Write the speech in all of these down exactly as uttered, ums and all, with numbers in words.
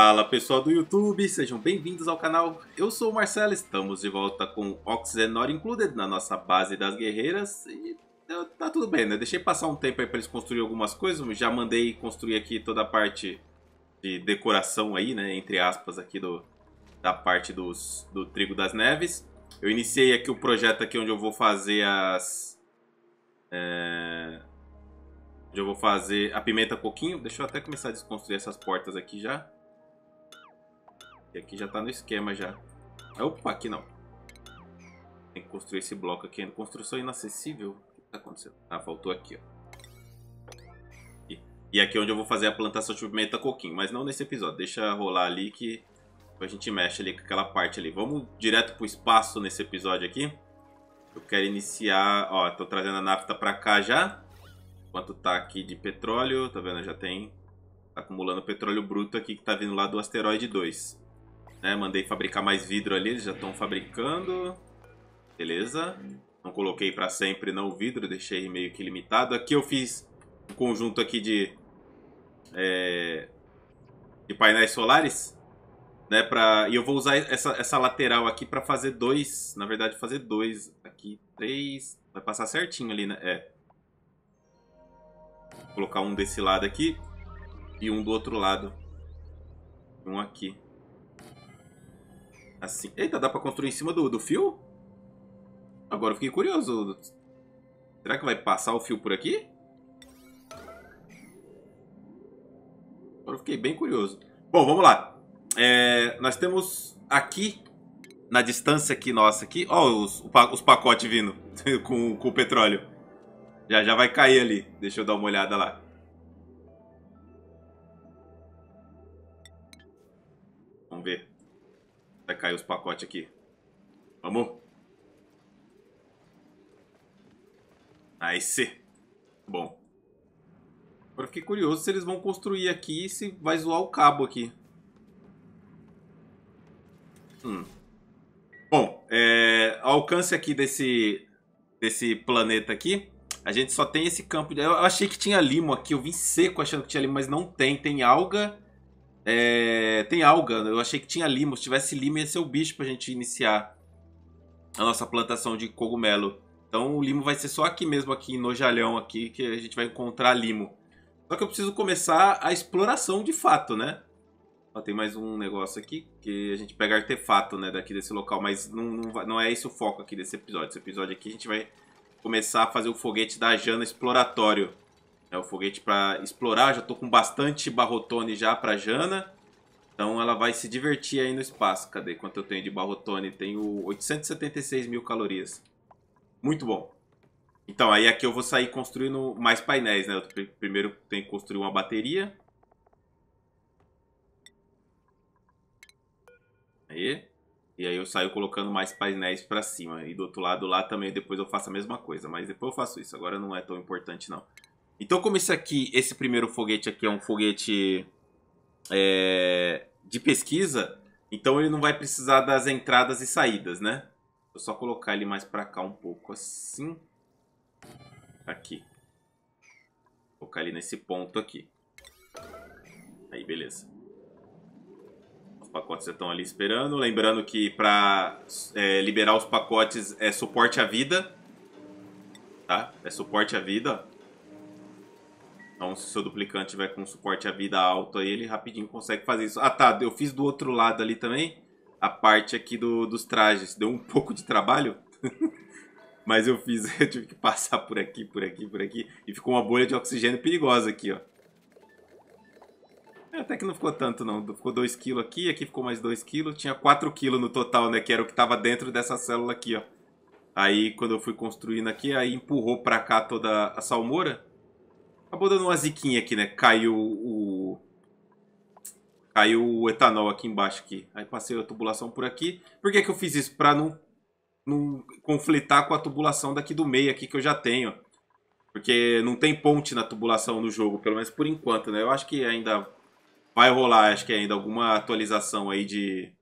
Fala pessoal do YouTube, sejam bem-vindos ao canal. Eu sou o Marcelo, estamos de volta com Oxenor Included na nossa base das guerreiras. E tá tudo bem, né? Deixei passar um tempo aí para eles construírem algumas coisas. Já mandei construir aqui toda a parte de decoração aí, né? Entre aspas, aqui do, da parte dos, do Trigo das Neves. Eu iniciei aqui o projeto aqui onde eu vou fazer as... É... Onde eu vou fazer a pimenta coquinho. Deixa eu até começar a desconstruir essas portas aqui já. E aqui já tá no esquema já. Opa, aqui não. Tem que construir esse bloco aqui. Construção inacessível. O que tá acontecendo? Ah, faltou aqui, ó. E, e aqui é onde eu vou fazer a plantação de pimenta coquinho. Mas não nesse episódio. Deixa rolar ali que a gente mexe ali com aquela parte ali. Vamos direto pro espaço nesse episódio aqui. Eu quero iniciar... Ó, tô trazendo a nafta pra cá já. Quanto tá aqui de petróleo. Tá vendo? Já tem... Tá acumulando petróleo bruto aqui que tá vindo lá do asteroide dois. Né, mandei fabricar mais vidro ali, eles já estão fabricando. Beleza. Não coloquei para sempre não o vidro, deixei meio que limitado. Aqui eu fiz um conjunto aqui de, é, de painéis solares. Né, pra, e eu vou usar essa, essa lateral aqui para fazer dois. Na verdade, fazer dois. Aqui, três. Vai passar certinho ali, né? É. Vou colocar um desse lado aqui e um do outro lado. Um aqui. Assim. Eita, dá pra construir em cima do, do fio? Agora eu fiquei curioso. Será que vai passar o fio por aqui? Agora eu fiquei bem curioso. Bom, vamos lá. É, nós temos aqui, na distância aqui nossa, aqui, ó, os, os pacotes vindo com, com o petróleo. Já, já vai cair ali. Deixa eu dar uma olhada lá. Vamos ver. Vai cair os pacotes aqui. Vamos? Aí sim. Bom. Agora fiquei curioso se eles vão construir aqui e se vai zoar o cabo aqui. Hum. Bom, é, ao alcance aqui desse, desse planeta aqui, a gente só tem esse campo. De... Eu achei que tinha limo aqui. Eu vim seco achando que tinha limo, mas não tem. Tem alga... É, tem alga, eu achei que tinha limo. Se tivesse limo ia ser o bicho pra gente iniciar a nossa plantação de cogumelo. Então o limo vai ser só aqui mesmo, aqui no jalhão aqui, que a gente vai encontrar limo. Só que eu preciso começar a exploração de fato, né? Ó, tem mais um negócio aqui, que a gente pega artefato, né, daqui desse local. Mas não, não, não é esse o foco aqui desse episódio. Esse episódio aqui a gente vai começar a fazer o foguete da Jana exploratório. É o foguete para explorar, já tô com bastante barrotone já para Jana. Então ela vai se divertir aí no espaço. Cadê quanto eu tenho de barrotone? Tenho oitocentos e setenta e seis mil calorias. Muito bom. Então aí aqui eu vou sair construindo mais painéis, né? Eu primeiro tenho que construir uma bateria. Aí. E aí eu saio colocando mais painéis para cima. E do outro lado lá também depois eu faço a mesma coisa. Mas depois eu faço isso. Agora não é tão importante não. Então, como esse aqui, esse primeiro foguete aqui é um foguete é, de pesquisa, então ele não vai precisar das entradas e saídas, né? Vou só colocar ele mais pra cá um pouco, assim. Aqui. Vou colocar ele nesse ponto aqui. Aí, beleza. Os pacotes já estão ali esperando. Lembrando que pra é, liberar os pacotes é suporte à vida. Tá? É suporte à vida, ó. Então, se o seu duplicante tiver com suporte à vida alto aí, ele rapidinho consegue fazer isso. Ah, tá. Eu fiz do outro lado ali também a parte aqui do, dos trajes. Deu um pouco de trabalho. Mas eu fiz. Eu tive que passar por aqui, por aqui, por aqui. E ficou uma bolha de oxigênio perigosa aqui, ó. Até que não ficou tanto, não. Ficou dois quilos aqui. Aqui ficou mais dois quilos. Tinha quatro quilos no total, né? Que era o que estava dentro dessa célula aqui, ó. Aí, quando eu fui construindo aqui, aí empurrou pra cá toda a salmoura. Acabou dando uma ziquinha aqui, né? Caiu o... Caiu o etanol aqui embaixo. Aqui. Aí passei a tubulação por aqui. Por que que eu fiz isso? Pra não, não conflitar com a tubulação daqui do meio aqui que eu já tenho. Porque não tem ponte na tubulação no jogo. Pelo menos por enquanto, né? Eu acho que ainda vai rolar. Acho que ainda alguma atualização aí de...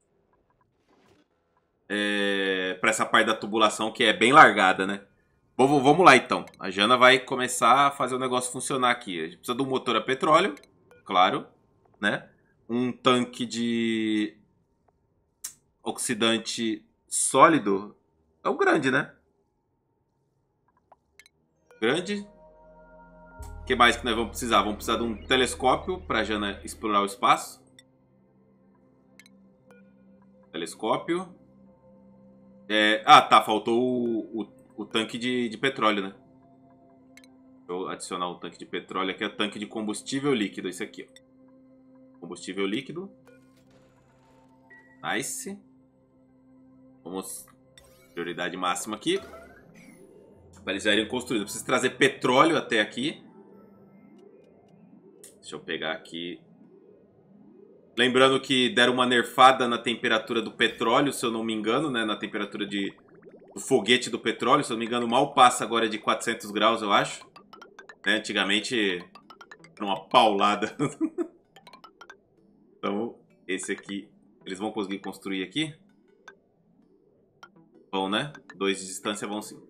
É, pra essa parte da tubulação que é bem largada, né? Vamos lá então, a Jana vai começar a fazer o negócio funcionar aqui. A gente precisa de um motor a petróleo, claro, né? um tanque de oxidante sólido. É o grande, né? Grande. O que mais que nós vamos precisar? Vamos precisar de um telescópio para a Jana explorar o espaço. Telescópio. É... Ah, tá. Faltou o, o, o tanque de, de petróleo, né? Vou adicionar o tanque de petróleo aqui. É o tanque de combustível líquido. Esse aqui, ó. Combustível líquido. Nice. Vamos. Prioridade máxima aqui. Para eles irem construindo. Eu preciso trazer petróleo até aqui. Deixa eu pegar aqui. Lembrando que deram uma nerfada na temperatura do petróleo, se eu não me engano, né? Na temperatura de, do foguete do petróleo. Se eu não me engano, mal passa agora de quatrocentos graus, eu acho. Né? Antigamente, era uma paulada. Então, esse aqui, eles vão conseguir construir aqui? Vão, né? Dois de distância vão sim.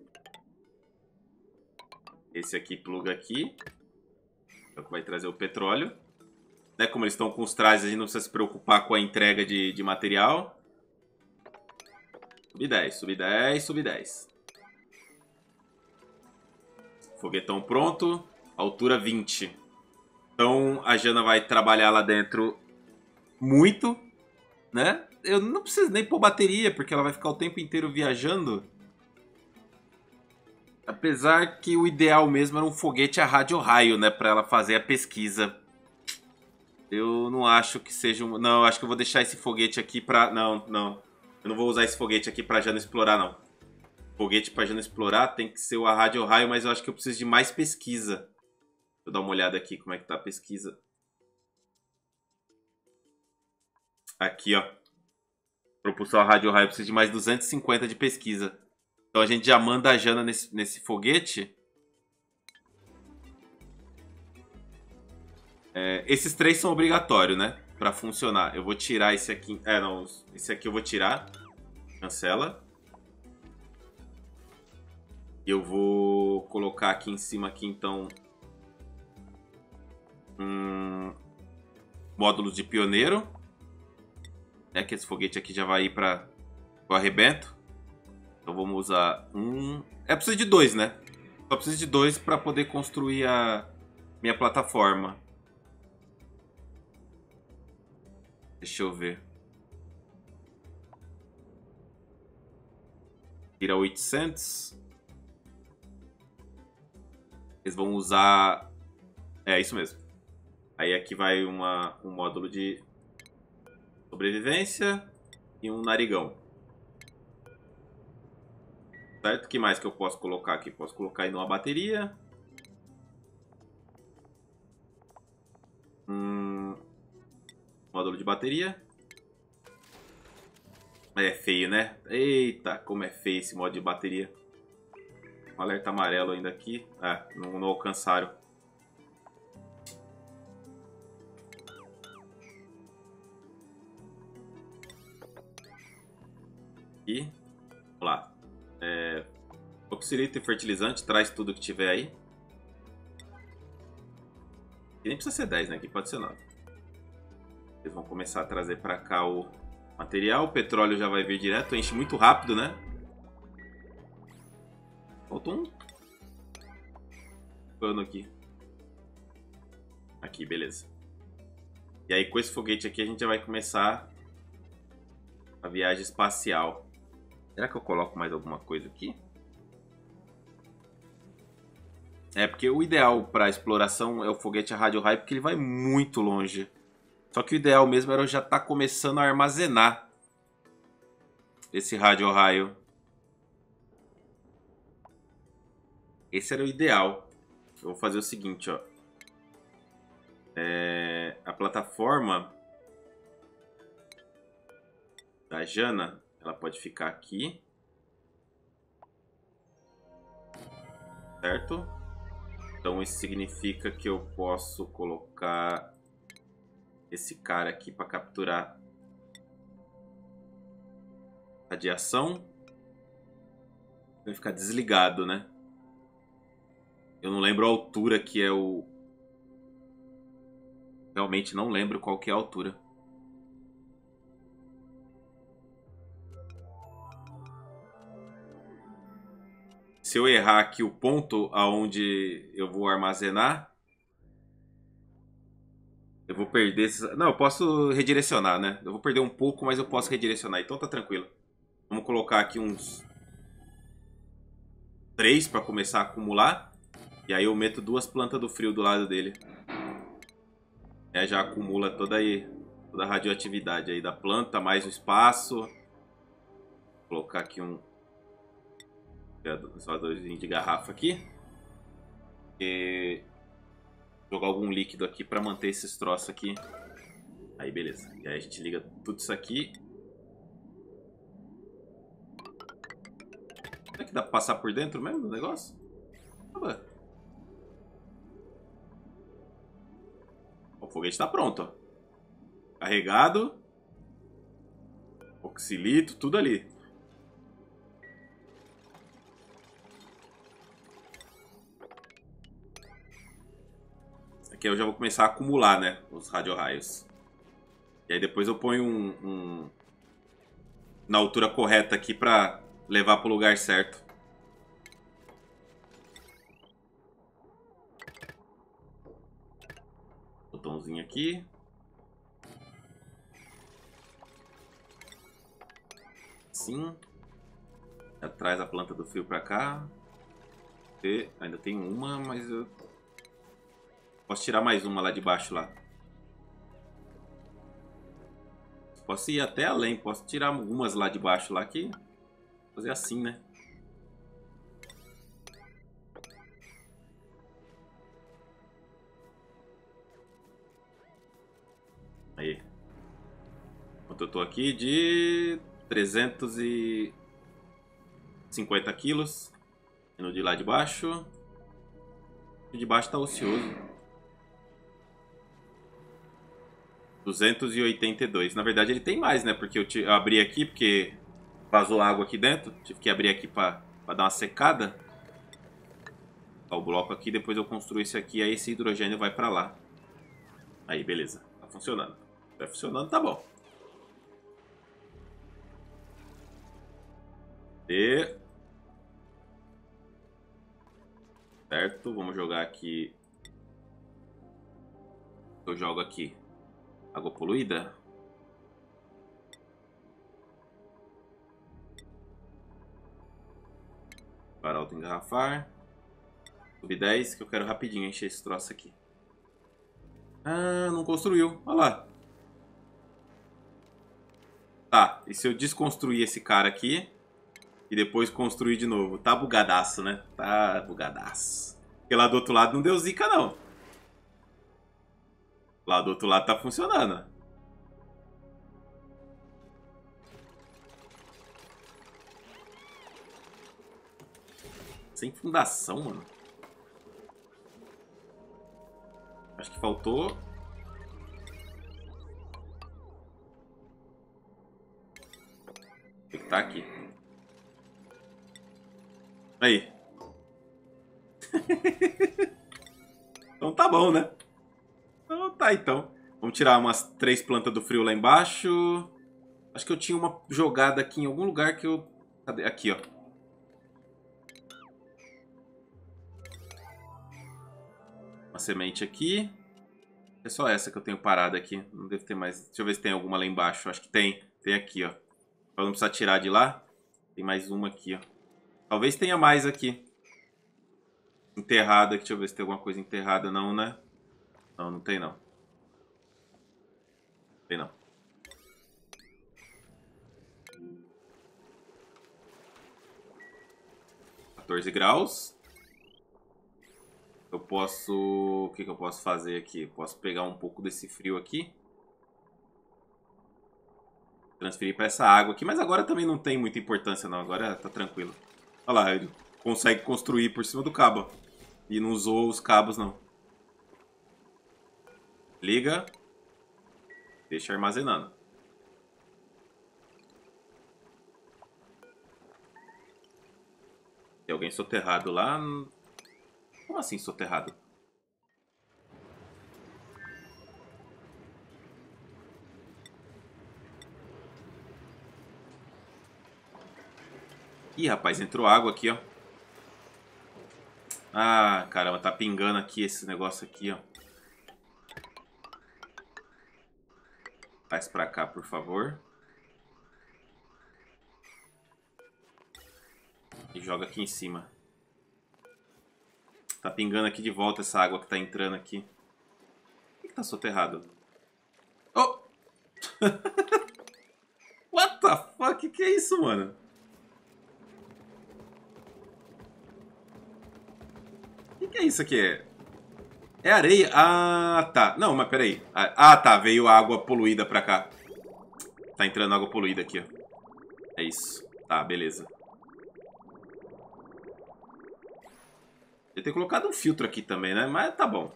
Esse aqui pluga aqui. É o que vai trazer o petróleo. Né? Como eles estão com os trajes, a gente não precisa se preocupar com a entrega de, de material. Sub dez, sub dez, sub dez. Foguetão pronto. Altura vinte. Então a Jana vai trabalhar lá dentro muito, né? Eu não preciso nem pôr bateria, porque ela vai ficar o tempo inteiro viajando. Apesar que o ideal mesmo era um foguete a rádio-raio, né? Pra ela fazer a pesquisa. Eu não acho que seja um... Não, acho que eu vou deixar esse foguete aqui pra... Não, não. Eu não vou usar esse foguete aqui pra Jana explorar, não. Foguete pra Jana explorar tem que ser o a rádio-raio, mas eu acho que eu preciso de mais pesquisa. Deixa eu dar uma olhada aqui como é que tá a pesquisa. Aqui, ó. Propulsão a rádio-raio precisa de mais duzentos e cinquenta de pesquisa. Então a gente já manda a Jana nesse, nesse foguete. É, esses três são obrigatórios, né? Pra funcionar. Eu vou tirar esse aqui. É, não. Esse aqui eu vou tirar. Cancela. E eu vou colocar aqui em cima, aqui, então... Um... Módulos de pioneiro. É que esse foguete aqui já vai ir para o arrebento. Então vamos usar um... É, precisa de dois, né? Só precisa de dois para poder construir a minha plataforma. Deixa eu ver. Tira oitocentos. Eles vão usar... É, isso mesmo. Aí aqui vai uma, um módulo de sobrevivência e um narigão. Certo? O que mais que eu posso colocar aqui? Posso colocar aí numa bateria. Hum, módulo de bateria. É feio, né? Eita, como é feio esse módulo de bateria. Um alerta amarelo ainda aqui. Ah, não, não alcançaram. Aqui. Vamos lá. É, oxirito e fertilizante. Traz tudo que tiver aí. E nem precisa ser dez, né? Aqui pode ser nove. Eles vão começar a trazer pra cá o material. O petróleo já vai vir direto. Enche muito rápido, né? Faltou um pano aqui. Aqui, beleza. E aí com esse foguete aqui a gente já vai começar a viagem espacial. Será que eu coloco mais alguma coisa aqui? É, porque o ideal para exploração é o foguete a rádio-raio, porque ele vai muito longe. Só que o ideal mesmo era eu já estar tá começando a armazenar esse rádio-raio. Esse era o ideal. Eu vou fazer o seguinte, ó. É, a plataforma da Jana, ela pode ficar aqui. Certo? Então isso significa que eu posso colocar esse cara aqui para capturar radiação. Vai ficar desligado, né? Eu não lembro a altura que é o... Realmente não lembro qual que é a altura. se eu errar aqui o ponto aonde eu vou armazenar, eu vou perder... Esses... Não, eu posso redirecionar, né? Eu vou perder um pouco, mas eu posso redirecionar. Então tá tranquilo. Vamos colocar aqui uns... três para começar a acumular. E aí eu meto duas plantas do frio do lado dele. É, já acumula toda, aí, toda a radioatividade aí da planta, mais o espaço. Vou colocar aqui um ventiladorzinho de garrafa aqui. E jogar algum líquido aqui para manter esses troços aqui. Aí beleza. E aí a gente liga tudo isso aqui. Será que dá pra passar por dentro mesmo do negócio? Oba. O foguete tá pronto, ó. Carregado. Oxilito, tudo ali. Aqui eu já vou começar a acumular, né? Os radiorraios. E aí depois eu ponho um, um... na altura correta aqui pra levar pro lugar certo. Botãozinho aqui. Assim. Já traz a planta do frio pra cá. E ainda tem uma, mas eu... posso tirar mais uma lá de baixo lá. Posso ir até além. Posso tirar algumas lá de baixo lá que... fazer assim, né? Aí. Enquanto eu tô aqui de trezentos e cinquenta quilos. No de lá de baixo. O de baixo tá ocioso. duzentos e oitenta e dois. Na verdade ele tem mais, né? Porque eu, te, eu abri aqui porque vazou água aqui dentro. Tive que abrir aqui pra, pra dar uma secada. Ó, o bloco aqui, depois eu construo esse aqui. Aí esse hidrogênio vai pra lá. Aí, beleza. Tá funcionando. Tá funcionando, tá bom. E... certo, vamos jogar aqui. Eu jogo aqui água poluída. Para auto engarrafar. Sub dez, que eu quero rapidinho encher esse troço aqui. Ah, não construiu. Olha lá. Tá, e se eu desconstruir esse cara aqui e depois construir de novo? Tá bugadaço, né? Tá bugadaço. Porque lá do outro lado não deu zica, não. Lá do outro lado tá funcionando. Sem fundação, mano. Acho que faltou... tem que tá aqui. Aí. Então tá bom, né? Então tá, então. Vamos tirar umas três plantas do frio lá embaixo. Acho que eu tinha uma jogada aqui em algum lugar que eu... cadê? Aqui, ó. Uma semente aqui. É só essa que eu tenho parada aqui. Não deve ter mais. Deixa eu ver se tem alguma lá embaixo. Acho que tem. Tem aqui, ó. Pra não precisar tirar de lá. Tem mais uma aqui, ó. Talvez tenha mais aqui. Enterrada. Deixa eu ver se tem alguma coisa enterrada. Não, né? Não, não tem não. Não tem não. quatorze graus. Eu posso... o que que eu posso fazer aqui? Posso pegar um pouco desse frio aqui. Transferir para essa água aqui. Mas agora também não tem muita importância não. Agora tá tranquilo. Olha lá, ele consegue construir por cima do cabo. E não usou os cabos não. Liga. Deixa armazenando. Tem alguém soterrado lá. Como assim soterrado? Ih, rapaz, entrou água aqui, ó. Ah, caramba, tá pingando aqui esse negócio aqui, ó. Faz pra cá, por favor. E joga aqui em cima. Tá pingando aqui de volta essa água que tá entrando aqui. Por que tá soterrado? Oh! What the fuck? Que que é isso, mano? O que, que é isso aqui? É areia? Ah, tá. Não, mas peraí. Ah, tá. Veio água poluída pra cá. Tá entrando água poluída aqui, ó. É isso. Tá, beleza. Eu tenho colocado um filtro aqui também, né? Mas tá bom.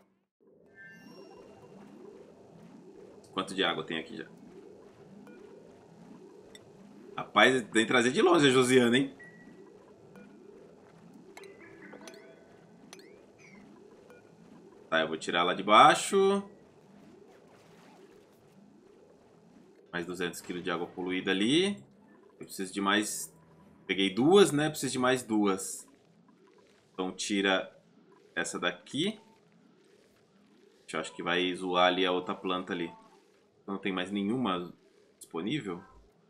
Quanto de água tem aqui já? Rapaz, tem que trazer de longe a Josiana, hein? Tá, eu vou tirar lá de baixo. Mais duzentos quilos de água poluída ali. Eu preciso de mais... Peguei duas, né? Preciso de mais duas. Então tira essa daqui. Eu acho que vai zoar ali a outra planta ali. Não tem mais nenhuma disponível?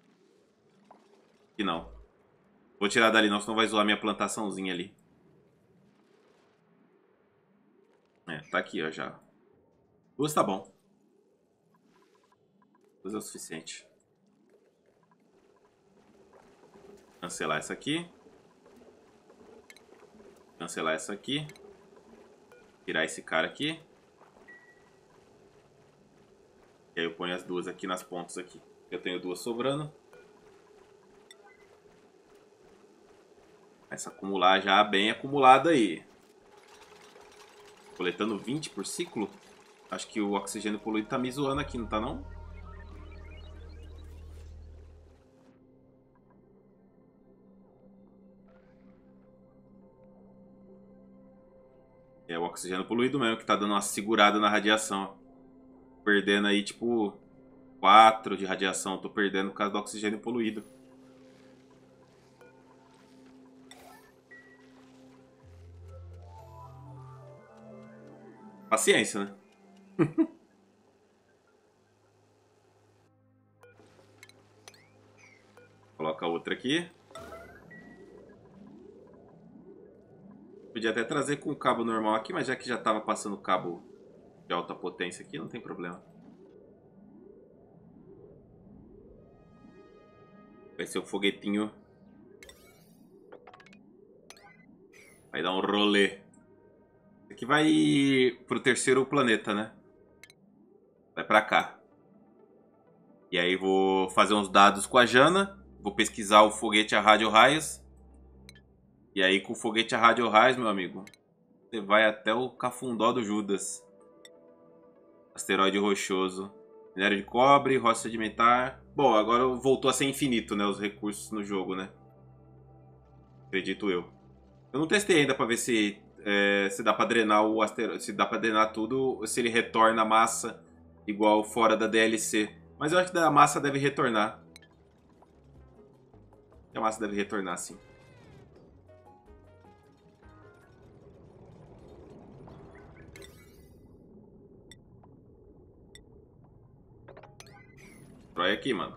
Aqui não. Vou tirar dali não, senão vai zoar minha plantaçãozinha ali. É, tá aqui ó já. Duas tá bom. Duas é o suficiente. Cancelar essa aqui. Cancelar essa aqui. Tirar esse cara aqui. E aí eu ponho as duas aqui nas pontas aqui. Eu tenho duas sobrando. Essa acumular já bem acumulada aí. Coletando vinte por ciclo. Acho que o oxigênio poluído tá me zoando aqui, não tá não? É o oxigênio poluído mesmo que tá dando uma segurada na radiação. Perdendo aí tipo quatro de radiação. Tô perdendo por causa do oxigênio poluído. Paciência, né? Coloca outra aqui. Podia até trazer com o cabo normal aqui, mas já que já estava passando cabo de alta potência aqui, não tem problema. Vai ser o foguetinho. Vai dar um rolê. Esse aqui vai pro terceiro planeta, né? Vai pra cá. E aí vou fazer uns dados com a Jana. Vou pesquisar o foguete a rádio-raios. E aí com o foguete a rádio-raios, meu amigo, você vai até o Cafundó do Judas. Asteroide rochoso. Minério de cobre, rocha sedimentar. Bom, agora voltou a ser infinito, né? Os recursos no jogo, né? Acredito eu. Eu não testei ainda pra ver se, é, se dá pra drenar o asteroide. Se dá pra drenar tudo, ou se ele retorna a massa igual fora da D L C. Mas eu acho que a massa deve retornar. A massa deve retornar, sim. Destrói aqui, mano.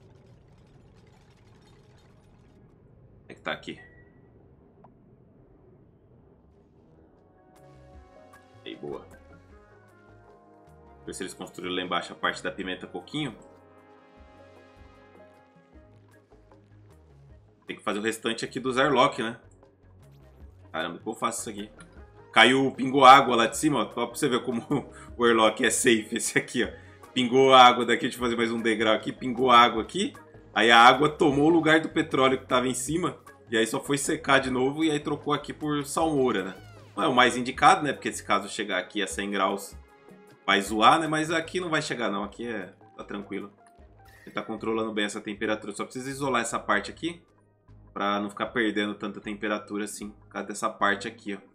É que tá aqui. Aí, boa. Ver se eles construíram lá embaixo a parte da pimenta coquinho. Tem que fazer o restante aqui do Zarlock, né? Caramba, como eu faço isso aqui? Caiu, pingou água lá de cima, ó. Só pra você ver como o Airlock é safe. Esse aqui, ó. Pingou água daqui, deixa eu fazer mais um degrau aqui. Pingou água aqui. Aí a água tomou o lugar do petróleo que tava em cima. E aí só foi secar de novo e aí trocou aqui por salmoura, né? Não é o mais indicado, né? Porque se caso chegar aqui a cem graus vai zoar, né? Mas aqui não vai chegar não, aqui é... tá tranquilo. Ele tá controlando bem essa temperatura. Só precisa isolar essa parte aqui pra não ficar perdendo tanta temperatura assim. Por causa dessa parte aqui, ó.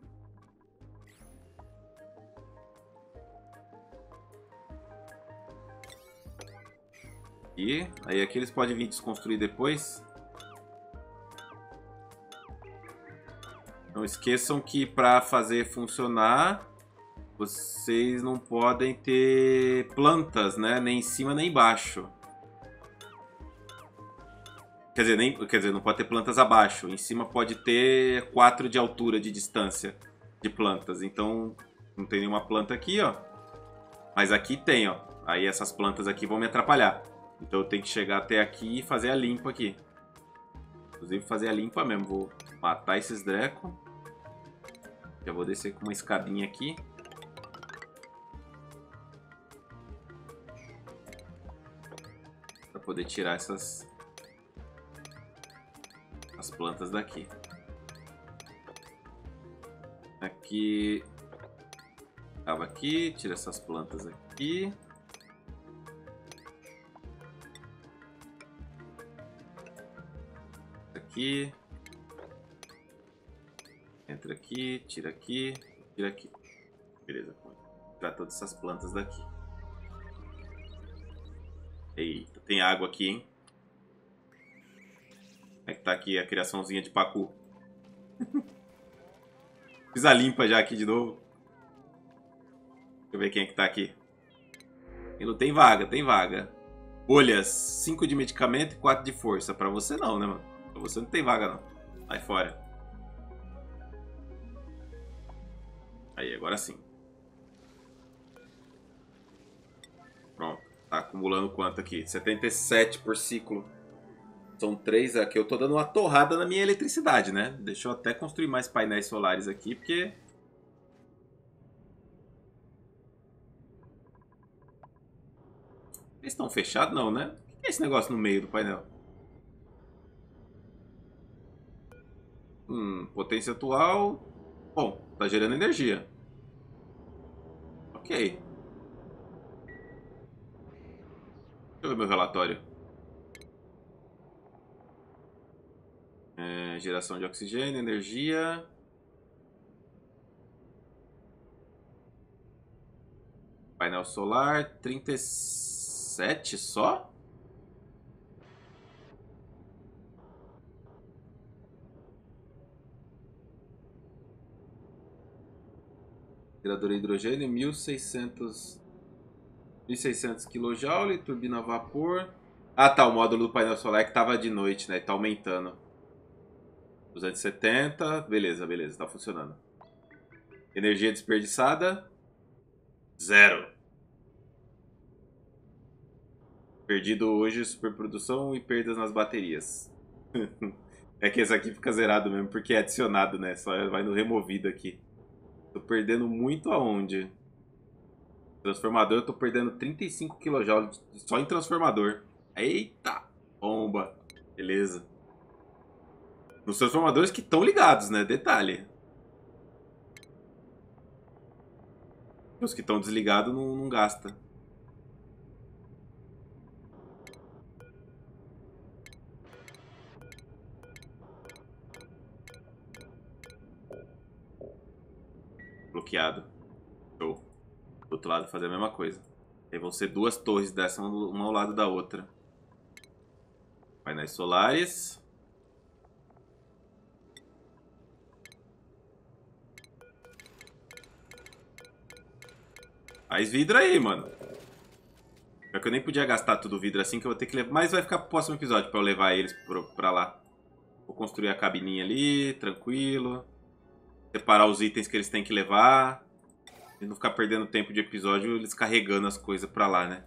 E aí aqui eles podem vir desconstruir depois. Não esqueçam que para fazer funcionar, vocês não podem ter plantas, né? Nem em cima nem embaixo. Quer dizer, nem, quer dizer, não pode ter plantas abaixo. Em cima pode ter quatro de altura de distância de plantas. Então, não tem nenhuma planta aqui, ó. Mas aqui tem, ó. Aí essas plantas aqui vão me atrapalhar. Então eu tenho que chegar até aqui e fazer a limpa aqui. Inclusive fazer a limpa mesmo. Vou matar esses dreco. Já vou descer com uma escadinha aqui. Pra poder tirar essas... as plantas daqui. Aqui... Acaba aqui, tira essas plantas aqui. Aqui. Entra aqui, tira aqui, tira aqui. Beleza, vou tirar todas essas plantas daqui. Eita, tem água aqui, hein? Como é que tá aqui a criaçãozinha de pacu? Fiz a limpa já aqui de novo. Deixa eu ver quem é que tá aqui. E não tem vaga, tem vaga. Bolhas, cinco de medicamento e quatro de força. Pra você não, né, mano? Pra você não tem vaga, não. Sai fora. Aí, agora sim. Pronto. Tá acumulando quanto aqui? setenta e sete por ciclo. São três aqui. Eu tô dando uma torrada na minha eletricidade, né? Deixa eu até construir mais painéis solares aqui, porque... Eles estão fechados? Não, né? O que é esse negócio no meio do painel? Hum, potência atual... Bom, tá gerando energia. Ok. Deixa eu ver meu relatório. É, geração de oxigênio, energia. Painel solar, trinta e sete só? Gerador de hidrogênio, mil e seiscentos kJ, turbina a vapor. Ah, tá, o módulo do painel solar é que tava de noite, né? Tá aumentando. duzentos e setenta, beleza, beleza, tá funcionando. Energia desperdiçada, zero. Perdido hoje, superprodução e perdas nas baterias. É que esse aqui fica zerado mesmo, porque é adicionado, né? Só vai no removido aqui. Tô perdendo muito aonde? Transformador, eu tô perdendo trinta e cinco quilojoules só em transformador. Eita, bomba. Beleza. Nos transformadores que estão ligados, né? Detalhe. Os que estão desligados não, não gasta. Bloqueado. Show. Do outro lado fazer a mesma coisa. Aí vão ser duas torres dessa, uma ao lado da outra. Painéis solares. Faz vidro aí, mano. Pior que eu nem podia gastar tudo o vidro assim, que eu vou ter que levar. Mas vai ficar pro próximo episódio pra eu levar eles pro, pra lá. Vou construir a cabininha ali, tranquilo. Separar os itens que eles têm que levar. E não ficar perdendo tempo de episódio eles carregando as coisas pra lá, né?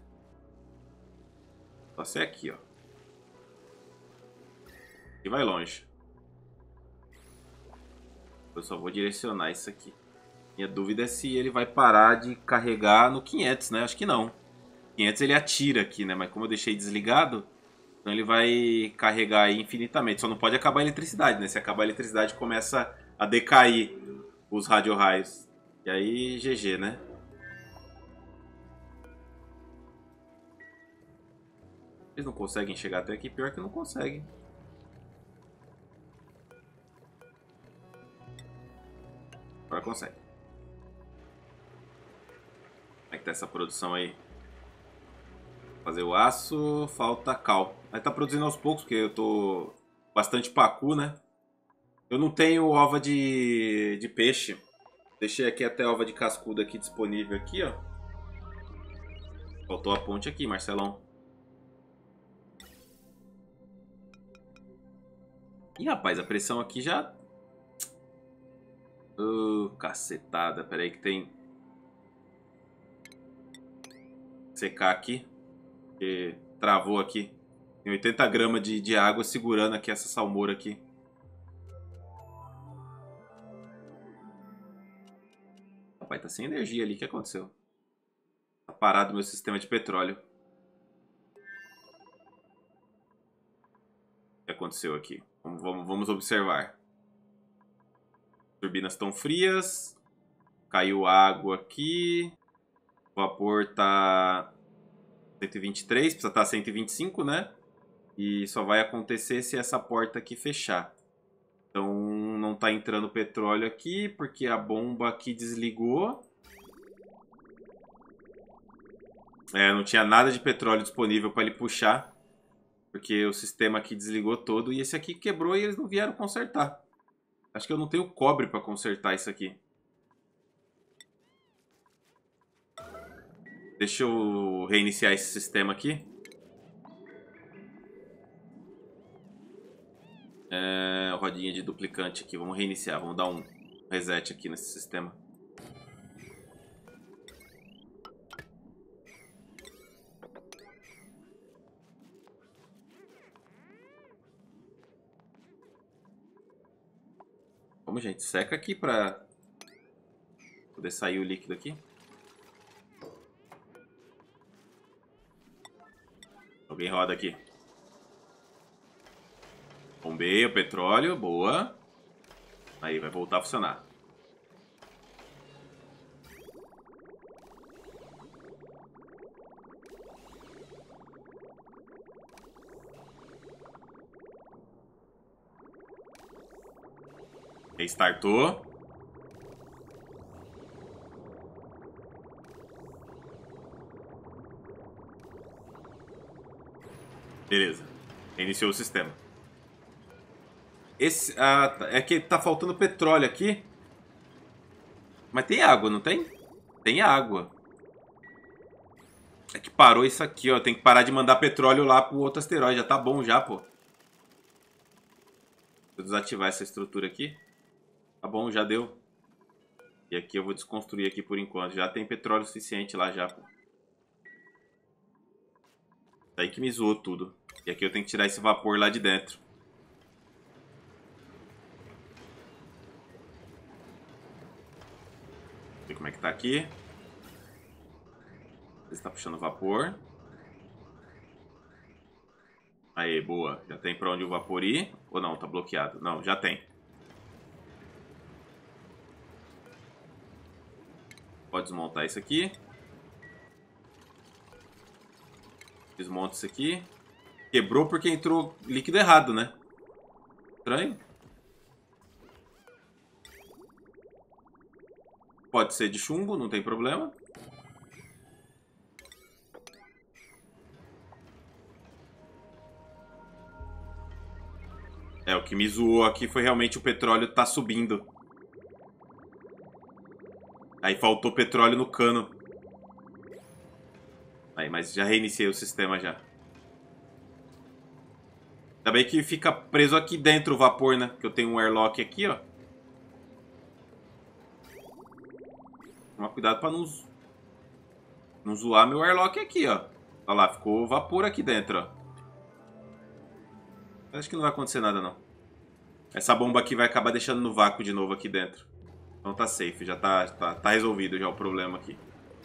Só ser aqui, ó. E vai longe. Eu só vou direcionar isso aqui. Minha dúvida é se ele vai parar de carregar no quinhentos, né? Acho que não. quinhentos ele atira aqui, né? Mas como eu deixei desligado, então ele vai carregar aí infinitamente. Só não pode acabar a eletricidade, né? Se acabar a eletricidade começa a decair os radio-raios. E aí, G G, né? Eles não conseguem chegar até aqui. Pior que não conseguem. Agora consegue. Como é que tá essa produção aí? Fazer o aço, falta cal. Mas tá produzindo aos poucos, porque eu tô bastante pacu, né? Eu não tenho ova de, de peixe. Deixei aqui até a ova de cascudo aqui disponível aqui, ó. Faltou a ponte aqui, Marcelão. Ih, rapaz, a pressão aqui já... Uh, cacetada. Pera aí que tem... Secar aqui. Porque travou aqui. Tem oitenta gramas de, de água segurando aqui essa salmoura aqui. Rapaz, tá sem energia ali. O que aconteceu? Tá parado meu sistema de petróleo. O que aconteceu aqui? Vamos, vamos, vamos observar. Turbinas estão frias. Caiu água aqui. O vapor tá cento e vinte e três, precisa estar cento e vinte e cinco, né? E só vai acontecer se essa porta aqui fechar. Então não tá entrando petróleo aqui, porque a bomba aqui desligou. É, não tinha nada de petróleo disponível para ele puxar. Porque o sistema aqui desligou todo. E esse aqui quebrou e eles não vieram consertar. Acho que eu não tenho cobre para consertar isso aqui. Deixa eu reiniciar esse sistema aqui. É, rodinha de duplicante aqui. Vamos reiniciar. Vamos dar um reset aqui nesse sistema. Vamos, gente. Seca aqui pra poder sair o líquido aqui. Alguém roda aqui. Bombeia o petróleo. Boa. Aí, vai voltar a funcionar. Restartou. Beleza. Iniciou o sistema. Esse, ah, é que tá faltando petróleo aqui. Mas tem água, não tem? Tem água. É que parou isso aqui, ó. Tem que parar de mandar petróleo lá pro outro asteroide. Já tá bom já, pô. Vou desativar essa estrutura aqui. Tá bom, já deu. E aqui eu vou desconstruir aqui por enquanto. Já tem petróleo suficiente lá já, pô. Daí que me zoou tudo. E aqui eu tenho que tirar esse vapor lá de dentro. Ver como é que tá aqui. Está puxando vapor. Aí, boa. Já tem pra onde o vapor ir? Ou não? Tá bloqueado? Não, já tem. Pode desmontar isso aqui. Desmonta isso aqui. Quebrou porque entrou líquido errado, né? Estranho. Pode ser de chumbo, não tem problema. É, o que me zoou aqui foi realmente o petróleo tá subindo. Aí faltou petróleo no cano. Aí, mas já reiniciei o sistema já. Ainda bem que fica preso aqui dentro o vapor, né? Que eu tenho um airlock aqui, ó. Toma cuidado pra não, não zoar meu airlock aqui, ó. Olha lá, ficou vapor aqui dentro, ó. Acho que não vai acontecer nada, não. Essa bomba aqui vai acabar deixando no vácuo de novo aqui dentro. Então tá safe, já tá, tá, tá resolvido já o problema aqui.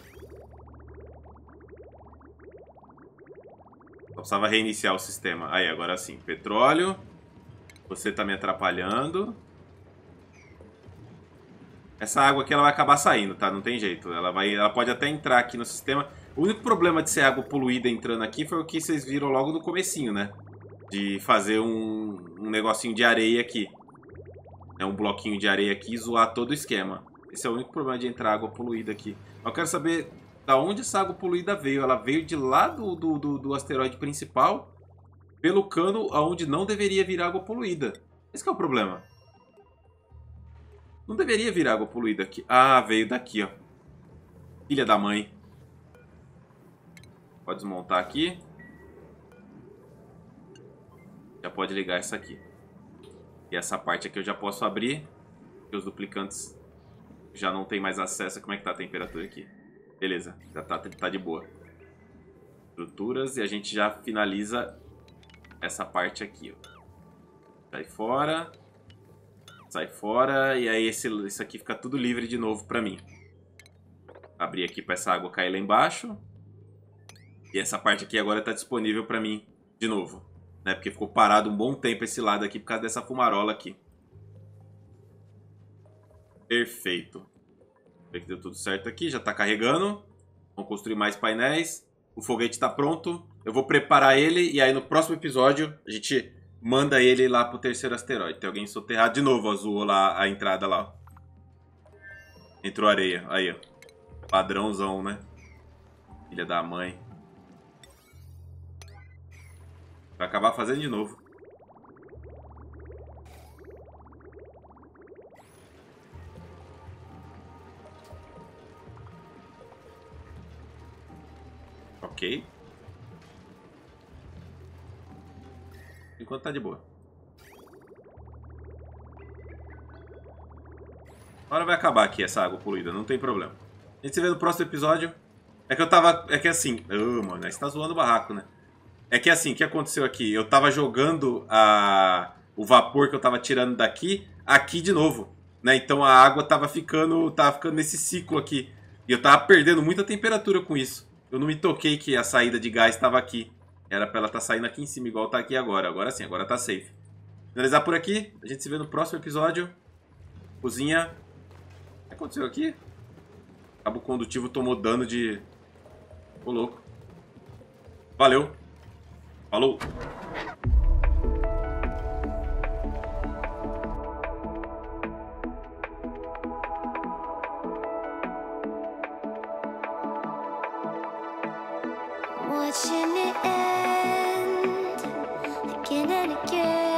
Só precisava reiniciar o sistema. Aí, agora sim. Petróleo. Você tá me atrapalhando. Essa água aqui ela vai acabar saindo, tá? Não tem jeito. Ela, vai, ela pode até entrar aqui no sistema. O único problema de ser água poluída entrando aqui foi o que vocês viram logo no comecinho, né? De fazer um, um negocinho de areia aqui. É um bloquinho de areia aqui e zoar todo o esquema. Esse é o único problema de entrar água poluída aqui. Eu quero saber da onde essa água poluída veio. Ela veio de lá do, do, do, do asteroide principal, pelo cano onde não deveria vir água poluída. Esse que é o problema. Não deveria vir água poluída aqui. Ah, veio daqui, ó. Filha da mãe. Pode desmontar aqui. Já pode ligar essa aqui. E essa parte aqui eu já posso abrir. Porque os duplicantes já não tem mais acesso. Como é que tá a temperatura aqui? Beleza, já tá, tá de boa. Estruturas. E a gente já finaliza essa parte aqui, ó. Sai fora. Sai fora. E aí esse, isso aqui fica tudo livre de novo pra mim. Abrir aqui pra essa água cair lá embaixo. E essa parte aqui agora tá disponível pra mim de novo. Né? Porque ficou parado um bom tempo esse lado aqui por causa dessa fumarola aqui. Perfeito. Ver que deu tudo certo aqui. Já tá carregando. Vamos construir mais painéis. O foguete tá pronto. Eu vou preparar ele e aí no próximo episódio a gente manda ele lá pro terceiro asteroide. Tem alguém soterrado. De novo, azul lá a entrada lá. Ó. Entrou areia. Aí, ó. Padrãozão, né? Filha da mãe. Vai acabar fazendo de novo. Ok. Enquanto tá de boa. Agora vai acabar aqui essa água poluída, não tem problema. A gente se vê no próximo episódio. É que eu tava... É que assim... Oh, mano, aí você tá zoando o barraco, né? É que assim, o que aconteceu aqui? Eu tava jogando a... o vapor que eu tava tirando daqui, aqui de novo. Né? Então a água tava ficando, tava ficando nesse ciclo aqui. E eu tava perdendo muita temperatura com isso. Eu não me toquei que a saída de gás estava aqui. Era pra ela estar tá saindo aqui em cima, igual tá aqui agora. Agora sim, agora tá safe. Finalizar por aqui. A gente se vê no próximo episódio. Cozinha. O que aconteceu aqui? O cabo condutivo tomou dano de... Ô, louco. Valeu. Falou. Watching it end again and again.